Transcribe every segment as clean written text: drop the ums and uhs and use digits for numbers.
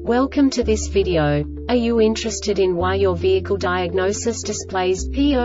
Welcome to this video. Are you interested in why your vehicle diagnosis displays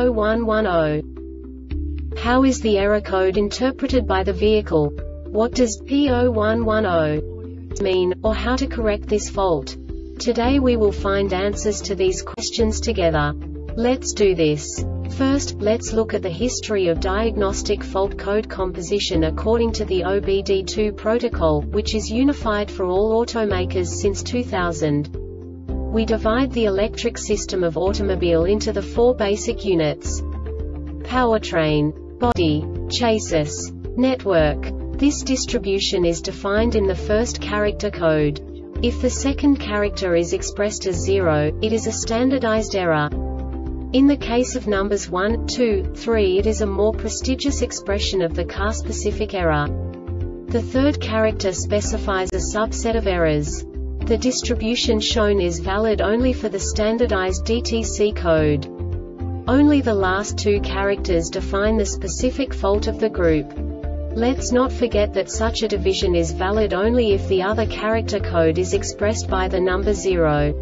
P0110? How is the error code interpreted by the vehicle? What does P0110 mean, or how to correct this fault? Today we will find answers to these questions together. Let's do this. First, let's look at the history of diagnostic fault code composition according to the OBD2 protocol, which is unified for all automakers since 2000. We divide the electric system of automobile into the four basic units: powertrain, body, chassis, network. This distribution is defined in the first character code. If the second character is expressed as 0, it is a standardized error. In the case of numbers 1, 2, 3, it is a more prestigious expression of the car-specific error. The third character specifies a subset of errors. The distribution shown is valid only for the standardized DTC code. Only the last two characters define the specific fault of the group. Let's not forget that such a division is valid only if the other character code is expressed by the number 0.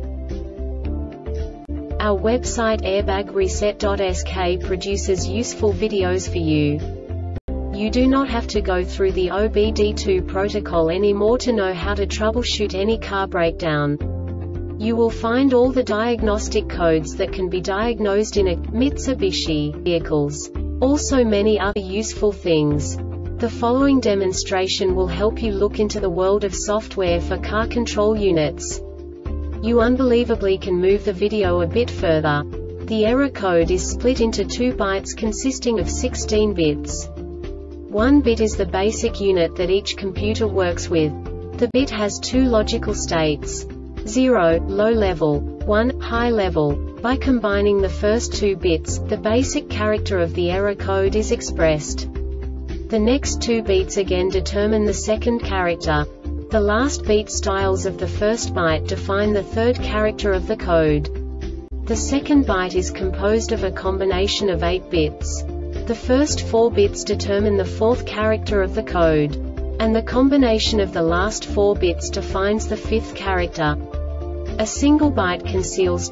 Our website airbagreset.sk produces useful videos for you. You do not have to go through the OBD2 protocol anymore to know how to troubleshoot any car breakdown. You will find all the diagnostic codes that can be diagnosed in a Mitsubishi vehicles. Also many other useful things. The following demonstration will help you look into the world of software for car control units. You unbelievably can move the video a bit further. The error code is split into 2 bytes consisting of 16 bits. 1 bit is the basic unit that each computer works with. The bit has 2 logical states: 0, low level, 1, high level. By combining the first 2 bits, the basic character of the error code is expressed. The next 2 beats again determine the second character. The last beat styles of the first byte define the third character of the code. The second byte is composed of a combination of 8 bits. The first 4 bits determine the fourth character of the code. And the combination of the last 4 bits defines the fifth character. A single byte conceals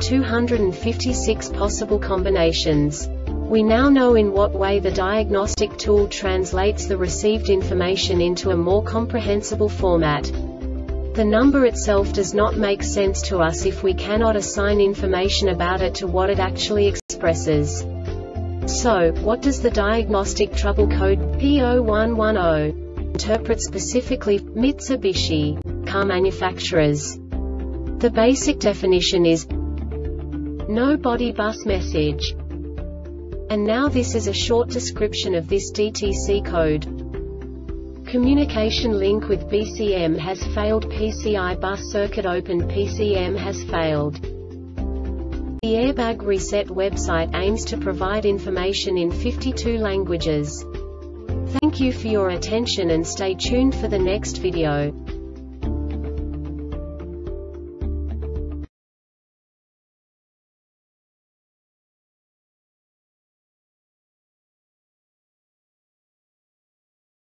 256 possible combinations. We now know in what way the diagnostic tool translates the received information into a more comprehensible format. The number itself does not make sense to us if we cannot assign information about it to what it actually expresses. So, what does the diagnostic trouble code P0110 interpret specifically for Mitsubishi car manufacturers? The basic definition is no body bus message. And now this is a short description of this DTC code. Communication link with BCM has failed. PCI bus circuit open. PCM has failed. The Airbag Reset website aims to provide information in 52 languages. Thank you for your attention and stay tuned for the next video.